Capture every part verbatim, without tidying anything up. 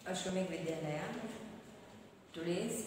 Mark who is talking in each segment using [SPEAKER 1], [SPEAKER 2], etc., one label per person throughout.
[SPEAKER 1] Ashramik Vidyalaya. Today's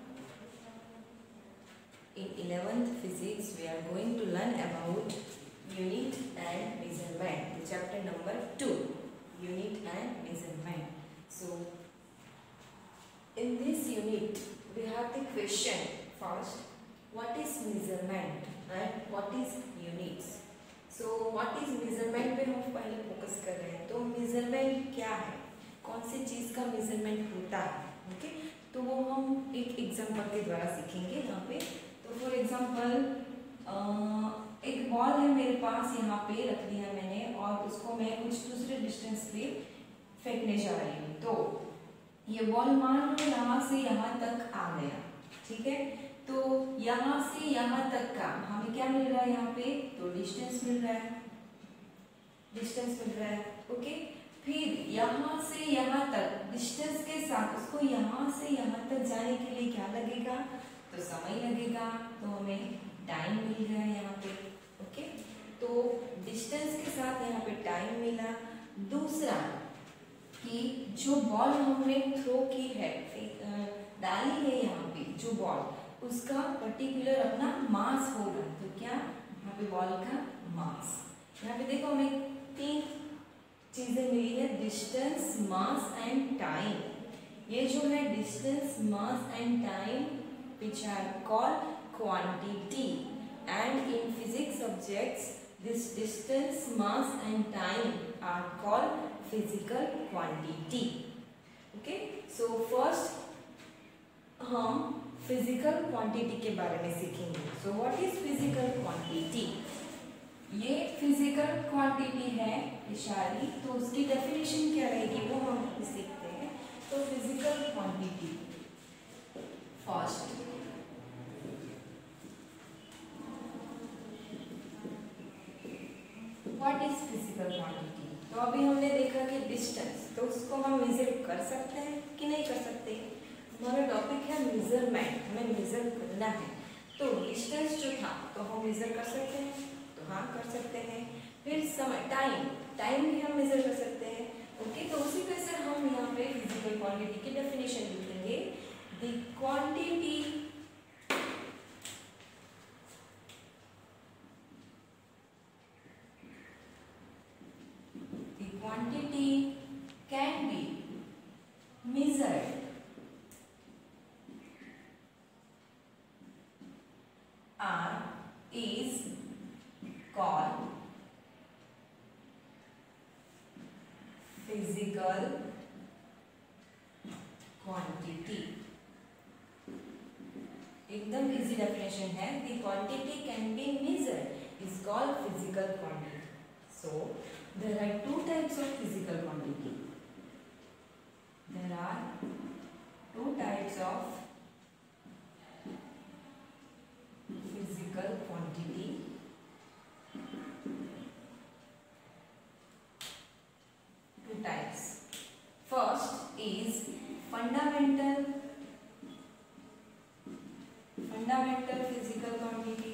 [SPEAKER 1] in eleventh physics we are going to learn about unit and measurement. The chapter number two, unit and measurement. So in this unit we have the question first, what is measurement and what is units. So what is measurement पे हम पहले focus कर रहे हैं. तो measurement क्या है, कौन सी चीज़ का मेजरमेंट होता है, ओके okay? तो वो हम एक एग्जांपल के द्वारा सीखेंगे यहाँ पे. तो फॉर एग्जांपल एक बॉल है मेरे पास, यहाँ पे रख दिया मैंने और उसको मैं कुछ दूसरे डिस्टेंस पे फेंकने जा रही हूँ. तो ये बॉल मान लो यहाँ से यहाँ तक आ गया, ठीक है. तो यहाँ से यहाँ तक का हमें क्या मिल रहा है, यहाँ पे तो डिस्टेंस मिल रहा है, डिस्टेंस मिल रहा है, ओके. फिर यहाँ से यहाँ तक डिस्टेंस के साथ उसको यहाँ से यहाँ तक जाने के लिए क्या लगेगा, तो समय लगेगा. तो हमें टाइम मिल रहा है यहाँ पे, ओके. तो डिस्टेंस के साथ यहाँ पे टाइम मिला. दूसरा कि जो बॉल हमने थ्रो की है, डाली है यहाँ पे जो बॉल, उसका पर्टिकुलर अपना मास होगा. तो क्या यहाँ पे बॉल का मास, यहाँ पे देखो हमें तीन चीजें मिली है, डिस्टेंस, मास एंड टाइम. ये जो है distance, mass and time which are called quantity, and in physics subjects this distance, mass and time are called physical quantity. Okay, so first हम physical quantity के बारे में सीखेंगे. So what is physical quantity? ये physical quantity है इशारी, तो उसकी definition क्या रहेगी वो हम सीखते हैं. तो physical quantity first, what is physical quantity. तो अभी हमने देखा कि डिस्टेंस, तो उसको हम मेजर कर सकते हैं कि नहीं कर सकते. हमारा टॉपिक है मेजरमेंट, हमें मेजर करना है. तो डिस्टेंस जो था तो हम मेजर कर सकते हैं, तो हाँ कर सकते हैं. फिर समय, टाइम, टाइम भी हम मेजर कर सकते हैं, ओके. तो उसी तरह से हम यहाँ पे फिजिकल क्वांटिटी की डेफिनेशन लिखेंगे. The quantity quantity can be measured or is called physical quantity. एकदम इजी डेफिनेशन है. The quantity can be measured is called physical quantity. So there are two types of physical quantity. There are two types of physical quantity. Two types. First is fundamental, fundamental physical quantity.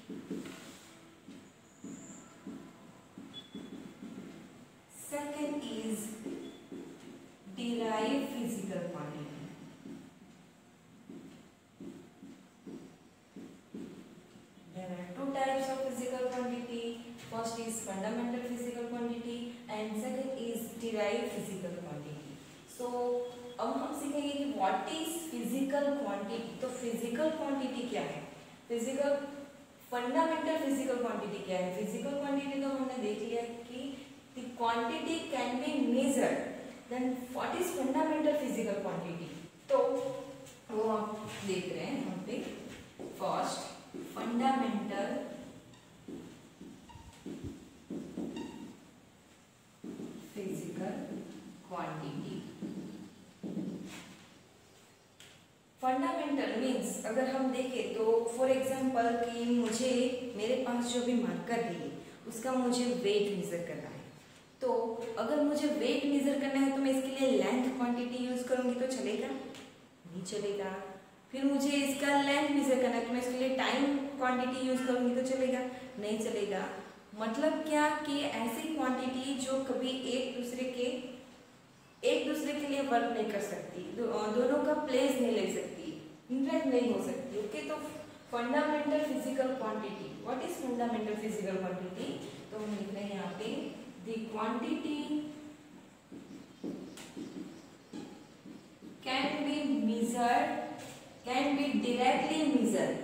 [SPEAKER 1] Second is derived physical quantity. There are two types of physical quantity. First is fundamental physical quantity and second is derived physical quantity. So अब हम सीखेंगे कि what is physical quantity. तो physical quantity क्या है, physical fundamental physical quantity क्या है. physical quantity तो हमने देख लिया कि the quantity can be measured. Then what is fundamental physical quantity? तो वो हम देख रहे हैं यहाँ पे. First fundamental physical quantity. Fundamental means अगर हम देखें तो फॉर एग्जांपल कि मुझे मेरे पास जो भी मार्कर है उसका मुझे वेट मेजर करना है. तो अगर मुझे वेट मेजर करना है तो मैं इसके लिए लेंथ क्वांटिटी यूज करूंगी तो चलेगा, नहीं चलेगा. फिर मुझे इसका लेंथ मेजर करना है तो मैं इसके लिए टाइम क्वांटिटी यूज करूंगी तो चलेगा, नहीं चलेगा. मतलब क्या कि ऐसी क्वांटिटी जो कभी एक दूसरे के एक दूसरे के लिए वर्क नहीं कर सकती, दो, दोनों का प्लेस नहीं ले सकती, इंटरेक्ट नहीं हो सकती। ओके, तो fundamental physical quantity, what is fundamental physical quantity? तो हम लिख रहे हैं यहाँ पे the quantity can be measured, can be directly measured,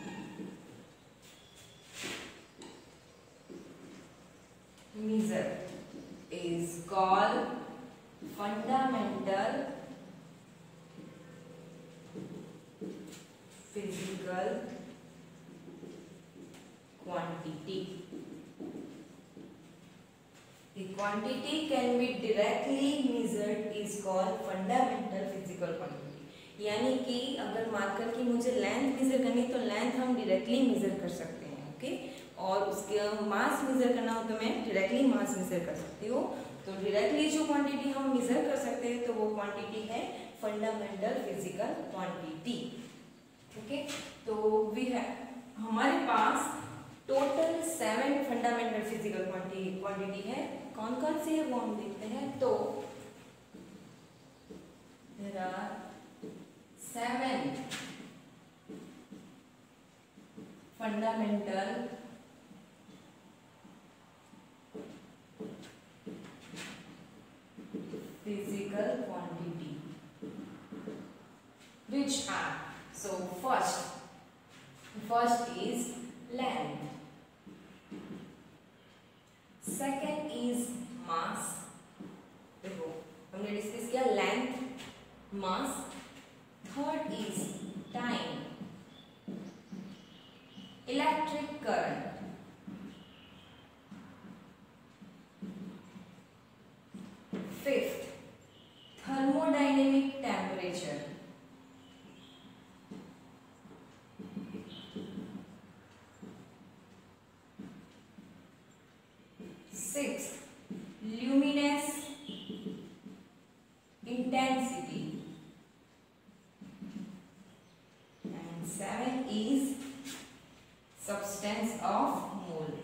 [SPEAKER 1] measured is called fundamental physical quantity. The quantity can be directly measured is called fundamental physical quantity. यानी कि अगर मार्कर की मुझे लेंथ मेजर करनी तो लेंथ हम डायरेक्टली मेजर कर सकते हैं। Okay okay? और उसके मास मेजर करना हो तो मैं डायरेक्टली मास मेजर कर सकती हूँ। तो डायरेक्टली जो क्वांटिटी हम मेजर कर सकते हैं तो वो क्वांटिटी है फंडामेंटल फिजिकल क्वांटिटी। ओके, तो वी है हमारे पास total seven fundamental physical quantity है। कौन कौन सी है वो हम देखते हैं। तो there are seven fundamental physical quantity which are, so first first is length, second is mass, देखो हमने डिस्कस किया length, mass, third is time, electric current, fifth thermodynamic temperature, sixth luminous intensity, and seven is substance of mole.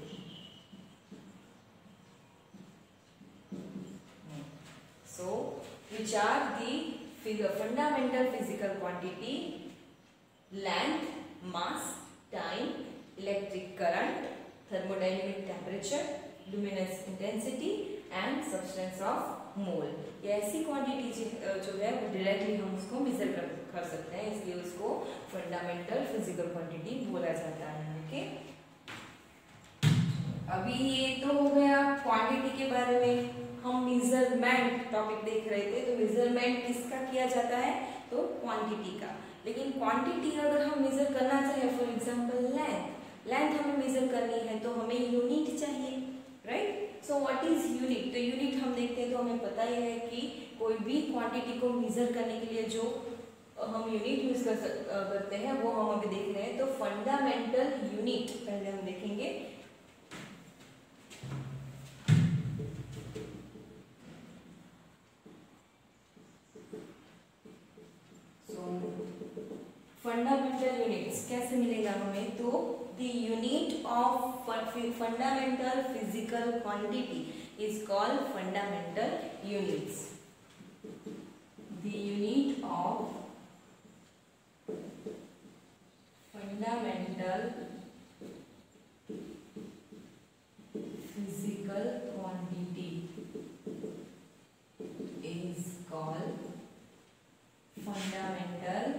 [SPEAKER 1] So which are the fundamental physical quantity: length, mass, time, electric current, thermodynamic temperature, luminous intensity and substance of mole. ये ऐसी quantity जो है वो directly हम उसको major कर, कर सकते हैं, इसलिए उसको फंडामेंटल फिजिकल क्वांटिटी बोला जाता है। ओके, अभी ये तो हो गया क्वांटिटी के बारे में। हम मेजरमेंट टॉपिक देख रहे थे, तो मेजरमेंट किसका किया जाता है? तो क्वांटिटी का। लेकिन क्वांटिटी अगर हम मेजर करना चाहे, फॉर एग्जांपल लेंथ, लेंथ हमें मेजर करनी है तो हमें यूनिट चाहिए, right? So what is unit? तो यूनिट हम देखते हैं तो हमें पता ही है कि कोई भी क्वांटिटी को मेजर करने के लिए जो हम यूनिट यूज कर करते हैं वो हम अभी देख रहे हैं। तो फंडामेंटल यूनिट पहले हम देखेंगे। फंडामेंटल यूनिट्स कैसे मिलेगा हमें? तो the unit of fundamental physical quantity is called fundamental units. The unit of fundamental physical quantity is called fundamental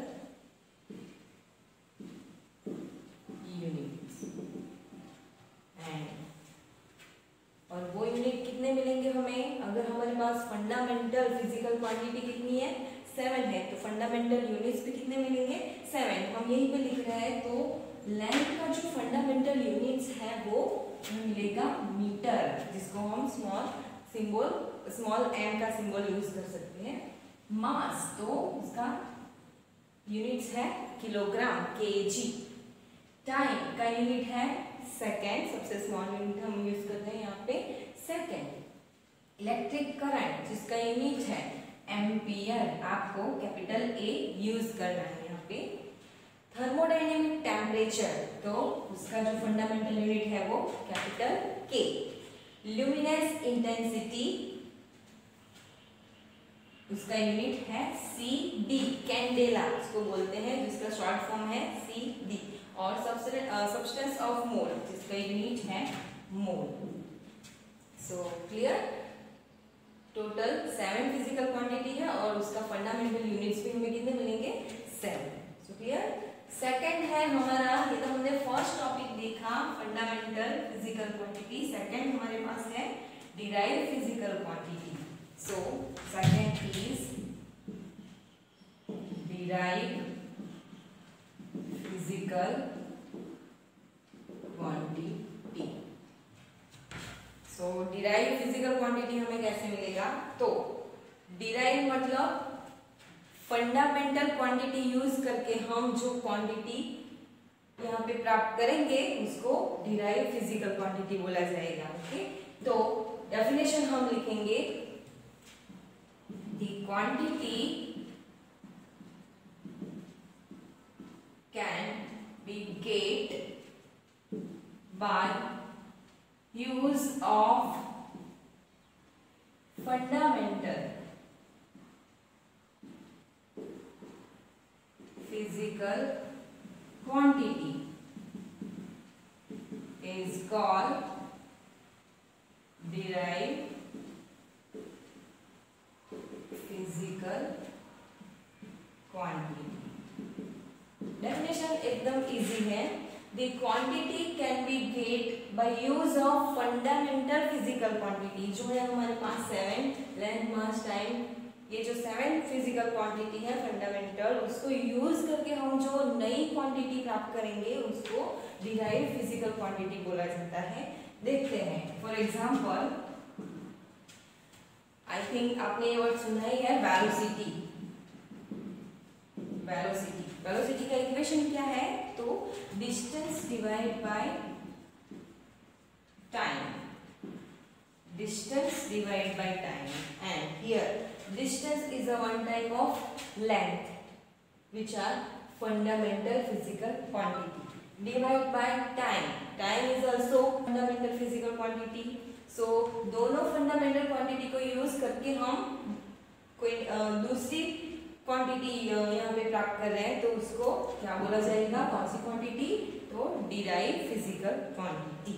[SPEAKER 1] units. And और वो यूनिट कितने मिलेंगे हमें? अगर हमारे पास फंडामेंटल फिजिकल क्वांटिटी कितनी है? सेवन है, तो फंडामेंटल यूनिट्स भी कितने मिलेंगे? सेवन। हम यहीं पे लिख रहे हैं। तो लेंथ का जो फंडामेंटल यूनिट्स है वो मिलेगा मीटर, जिसको हम स्मॉल सिंबल स्मॉल एम का सिंबल यूज कर सकते हैं। मास, तो उसका यूनिट्स है किलोग्राम, केजी। टाइम का यूनिट है सेकेंड, सबसे स्मॉल यूनिट हम यूज करते हैं यहाँ पे सेकेंड। इलेक्ट्रिक करंट जिसका यूनिट है एम्पियर, आपको कैपिटल ए यूज करना है यहाँ पे। थर्मोडायनेमिक टेम्परेचर, तो उसका जो फंडामेंटल यूनिट है वो कैपिटल के। ल्यूमिनेस इंटेंसिटी उसका यूनिट है सी डी, कैंडेला उसको बोलते हैं, जिसका शॉर्ट फॉर्म है सी डी। और सब्सटेंस ऑफ मोल, जिसका यूनिट है mole. So clear, total seven physical quantity है और उसका फंडामेंटल यूनिट्स भी हमें कितने मिलेंगे, सेवन। So clear. सेकंड है हमारा, ये तो हमने फर्स्ट टॉपिक देखा फंडामेंटल फिजिकल क्वांटिटी। सेकंड हमारे पास है derived physical quantity. So second is derived physical quantity. So derived physical quantity हमें कैसे मिलेगा, तो डिराइव मतलब फंडामेंटल क्वांटिटी यूज करके हम जो क्वांटिटी यहाँ पे प्राप्त करेंगे उसको डिराइव फिजिकल क्वांटिटी बोला जाएगा। ओके, तो डेफिनेशन हम लिखेंगे, the quantity can be get by use of fundamental physical quantity is called derived physical quantity। Definition एकदम इजी है, the quantity can be get by use of fundamental physical quantity, जो है हमारे पास seven, length, mass, time, ये जो seven physical quantity है fundamental, उसको यूज करके हम जो नई क्वांटिटी प्राप्त करेंगे उसको डिराइव्ड फिजिकल क्वांटिटी बोला जाता है। देखते हैं, फॉर एग्जांपल आई थिंक आपने ये वर्ड सुना ही है, वेलोसिटी। वेलोसिटी वेलोसिटी का इक्वेशन क्या है, तो distance divide by time, distance divide by time, and here distance is a one type of length which are fundamental physical quantity, divide by time, time is also fundamental physical quantity। so दोनों fundamental quantity को use करके हम कोई दूसरी quantity यहाँ पे प्राप्त कर रहे हैं, तो उसको क्या बोला जाएगा, कौन सी क्वांटिटी, तो derive physical quantity.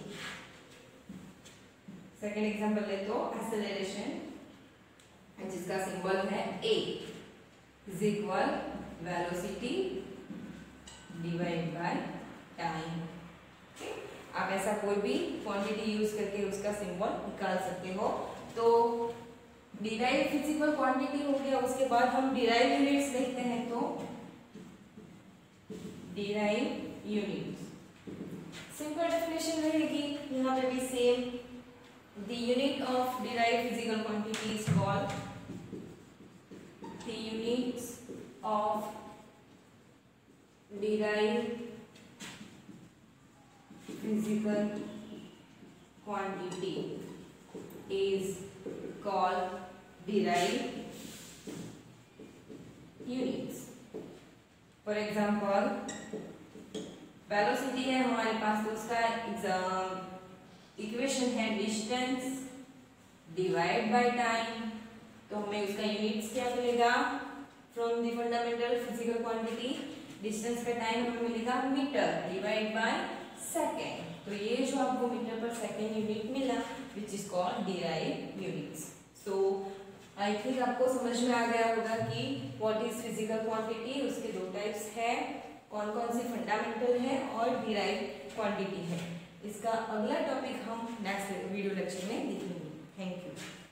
[SPEAKER 1] Second example ले तो एक्सेलरेशन, जिसका सिंबल है a is equal velocity divide by time. आप ऐसा कोई भी क्वांटिटी यूज करके उसका सिंबल निकाल सकते हो। तो डिराइव फिजिकल क्वांटिटी हो गया, उसके बाद हम डिराइव यूनिट्स देखते हैं, तो डिराइव यूनिट्स सिंपल डेफिनेशन रहेगी यहाँ पे भी same, the unit of derived physical quantity is called, the units of derived physical quantity is called derived units। for example velocity है हमारे पास, तो उसका एग्जाम इक्वेशन है डिस्टेंस डिवाइड बाय टाइम, तो हमें उसका यूनिट्स क्या मिलेगा, from the fundamental physical quantity, distance का टाइम हमें मिलेगा मीटर डिवाइड बाय सेकेंड। तो ये जो आपको मीटर पर सेकेंड यूनिट मिला which is called derived units. So I think आपको समझ में आ गया होगा कि व्हाट इज फिजिकल क्वांटिटी, उसके दो टाइप्स है, कौन कौन से फंडामेंटल है और डिराइव्ड क्वांटिटी है। इसका अगला टॉपिक हम नेक्स्ट वीडियो लेक्चर में देखेंगे। Thank you.